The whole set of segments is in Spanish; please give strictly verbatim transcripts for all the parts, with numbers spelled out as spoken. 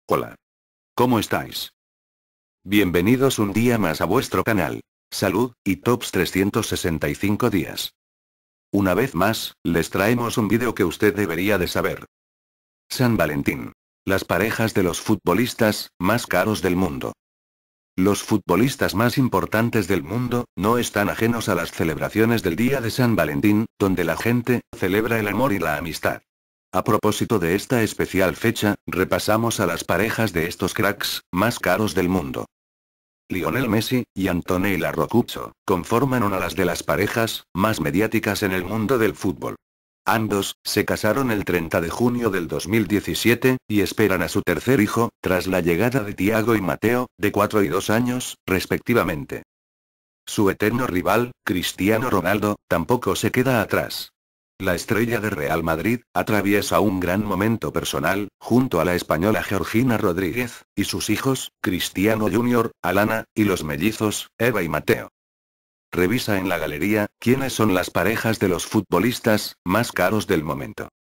Hola. ¿Cómo estáis? Bienvenidos un día más a vuestro canal. Salud, y Tops trescientos sesenta y cinco días. Una vez más, les traemos un vídeo que usted debería de saber. San Valentín. Las parejas de los futbolistas más caros del mundo. Los futbolistas más importantes del mundo, no están ajenos a las celebraciones del día de San Valentín, donde la gente celebra el amor y la amistad. A propósito de esta especial fecha, repasamos a las parejas de estos cracks más caros del mundo. Lionel Messi y Antonella Rocuzzo conforman una de las parejas más mediáticas en el mundo del fútbol. Ambos se casaron el treinta de junio del dos mil diecisiete, y esperan a su tercer hijo, tras la llegada de Thiago y Mateo, de cuatro y dos años, respectivamente. Su eterno rival, Cristiano Ronaldo, tampoco se queda atrás. La estrella de Real Madrid atraviesa un gran momento personal, junto a la española Georgina Rodríguez, y sus hijos, Cristiano junior, Alana, y los mellizos, Eva y Mateo. Revisa en la galería, quiénes son las parejas de los futbolistas más caros del momento.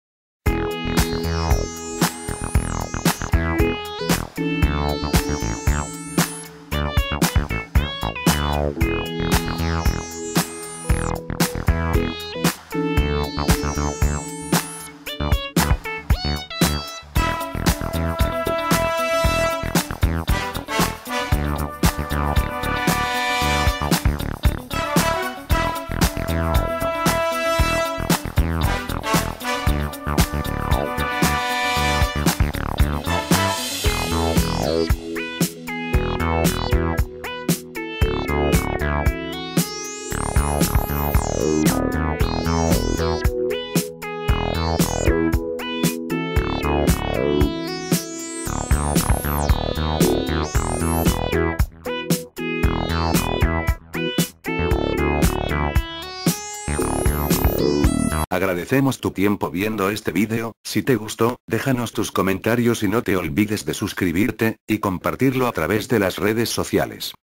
Agradecemos tu tiempo viendo este vídeo. Si te gustó, déjanos tus comentarios y no te olvides de suscribirte y compartirlo a través de las redes sociales.